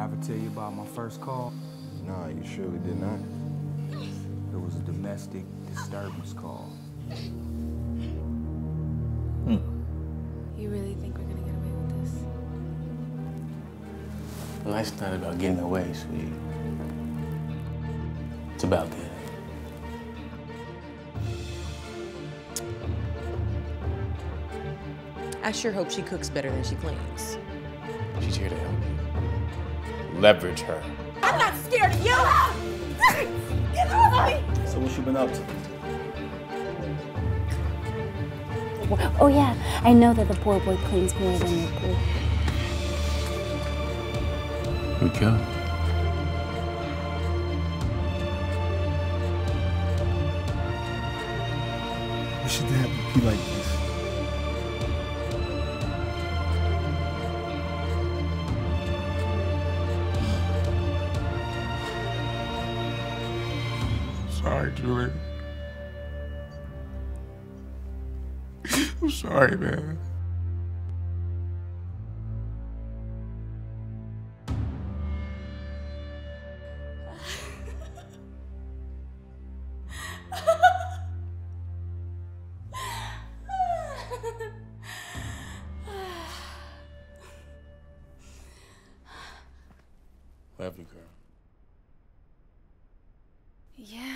ever tell you about my first call? Nah, you surely did not. It was a domestic disturbance call. You really think we're gonna get away with this? Life's not about getting away, sweetie. It's about getting. I sure hope she cooks better than she cleans. She's here to help you. Leverage her. I'm not scared of you! Get off me! So what you been up to? Oh yeah, I know that the poor boy cleans more than the poor. We could. We should have to be like this. Sorry, Julie. I'm sorry, man. Love you, girl. Yeah.